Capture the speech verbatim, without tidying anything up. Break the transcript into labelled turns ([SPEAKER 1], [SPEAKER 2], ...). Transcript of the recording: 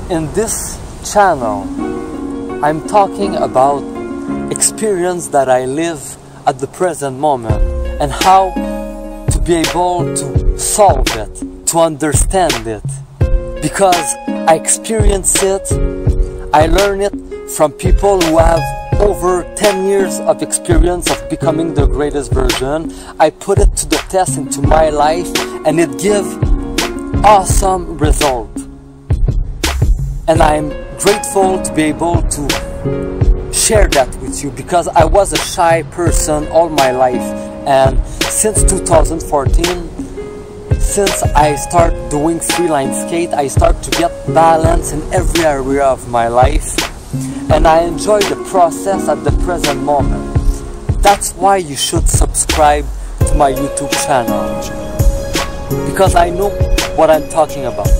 [SPEAKER 1] In this channel, I'm talking about experience that I live at the present moment and how to be able to solve it, to understand it. Because I experience it, I learn it from people who have over ten years of experience of becoming the greatest version. I put it to the test into my life and it gives awesome result. And I'm grateful to be able to share that with you because I was a shy person all my life, and since two thousand fourteen, since I start doing freeline skate, I start to get balance in every area of my life, and I enjoy the process at the present moment. That's why you should subscribe to my YouTube channel, because I know what I'm talking about.